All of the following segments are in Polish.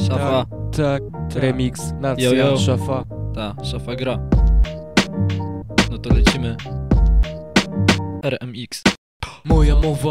Szafa. Tak, remix, nacja, Yo. szafa. Ta, szafa gra. No to lecimy. RMX. Moja mowa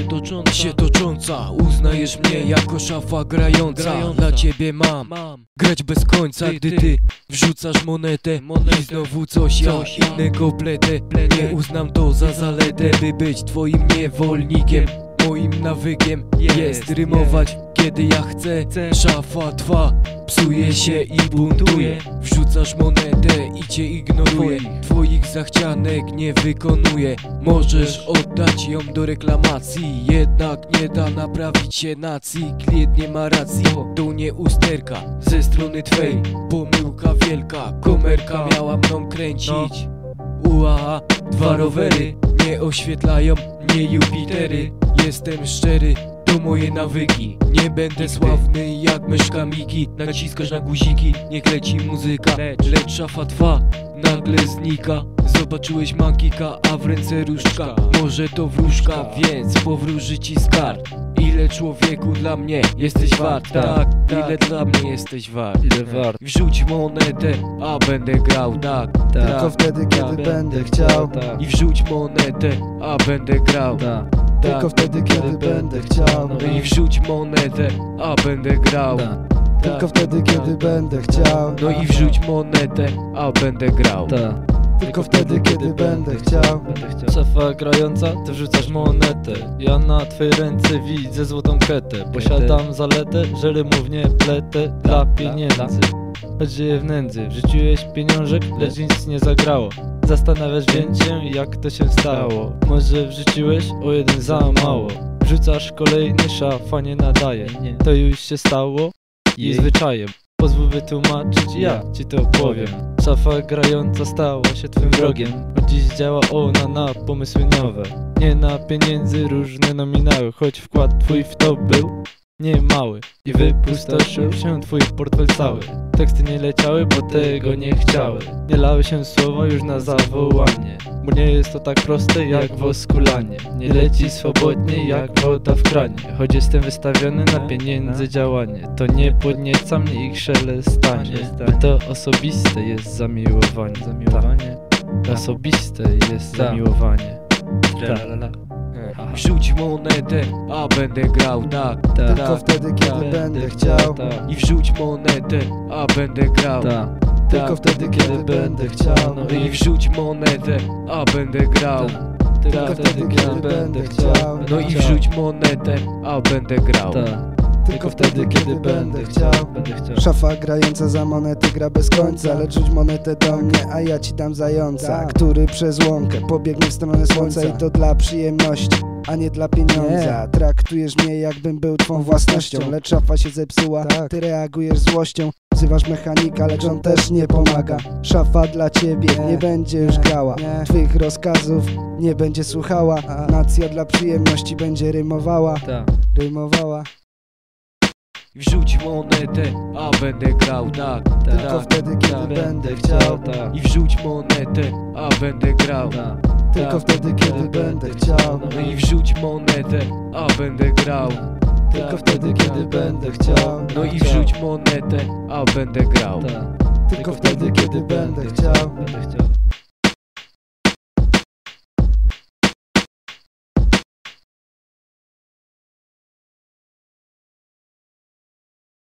się tocząca, uznajesz mnie jako szafa grająca. Dla ciebie mam grać bez końca, gdy ty wrzucasz monetę i znowu coś ja innego pletę. Nie uznam to za zaletę, by być twoim niewolnikiem. Moim nawykiem jest rymować, kiedy ja chcę. Szafa twa psuje się i buntuje. Wrzucasz monetę i cię ignoruje. Twoich zachcianek nie wykonuje. Możesz oddać ją do reklamacji, jednak nie da naprawić się nacji. Klient nie ma racji, to nie usterka ze strony twej. Pomyłka wielka, komerka miała mną kręcić. Uaha, dwa rowery nie oświetlają mnie Jupitery. Jestem szczery, to moje nawyki. Nie będę sławny jak myszka Miki. Naciskasz na guziki, niech leci muzyka. Lecz szafa twa nagle znika. Zobaczyłeś magika, a w ręce różdżka. Może to wróżka, więc powróży ci skarb. Ile człowieku dla mnie jesteś wart? Tak, ile dla mnie jesteś wart? Ile wart? Wrzuć monetę, a będę grał, tak. Tylko wtedy, kiedy będę chciał. I wrzuć monetę, a będę grał. Tylko wtedy, kiedy będę chciał. No i wrzuć monetę, a będę grał. Tylko wtedy, kiedy będę chciał. No i wrzuć monetę, a będę grał. Tylko wtedy, kiedy będę chciał. Szafa grająca, ty wrzucasz monetę. Ja na twej ręce widzę złotą ketę. Posiadam zaletę, że rymownie pletę dla pieniędzy. Choć żyję w nędzy, wrzuciłeś pieniążek, lecz nic nie zagrało. Zastanawiasz więc się, jak to się stało. Może wrzuciłeś o jeden za mało. Wrzucasz kolejny, szafa nie nadaje. To już się stało i zwyczajem. Pozwól wytłumaczyć, ja ci to powiem. Szafa grająca stała się twym wrogiem. Od dziś działa ona na pomysły nowe. Nie na pieniędzy, różne nominały. Choć wkład twój w to był nie mały i wypustoszył się twój portfel cały. Teksty nie leciały, bo tego nie chciały. Nie lały się słowa już na zawołanie, bo nie jest to tak proste jak woskulanie. Nie leci swobodnie jak woda w kranie. Choć jestem wystawiony na pieniędzy działanie, to nie podnieca mnie ich szelestanie. To osobiste jest zamiłowanie. Osobiste jest zamiłowanie. Wrzuć monetę, a będę grał, tak. Tylko wtedy, kiedy będę chciał. I wrzuć monetę, a będę grał. Tylko wtedy, kiedy będę chciał. No i wrzuć monetę, a będę grał. Tylko wtedy, kiedy będę chciał. No i wrzuć monetę, a będę grał. Tylko wtedy, kiedy będę chciał. Szafa grająca za monety gra bez końca. Lecz rzuć monetę do mnie, a ja ci dam zająca, który przez łąkę pobiegnie w stronę słońca. I to dla przyjemności, a nie dla pieniądza. Traktujesz mnie, jakbym był twą własnością. Lecz szafa się zepsuła, ty reagujesz złością. Wzywasz mechanika, lecz on też nie pomaga. Szafa dla ciebie nie będzie już grała. Twych rozkazów nie będzie słuchała. Nacja dla przyjemności będzie rymowała. Wrzuć monetę, a będę grał, tak. Tylko wtedy, kiedy będę chciał. I wrzuć monetę, a będę grał. Tylko wtedy, kiedy będę chciał. No i wrzuć monetę, a będę grał. Tylko wtedy, kiedy będę chciał. No i wrzuć monetę, a będę grał. Tylko wtedy, kiedy będę chciał.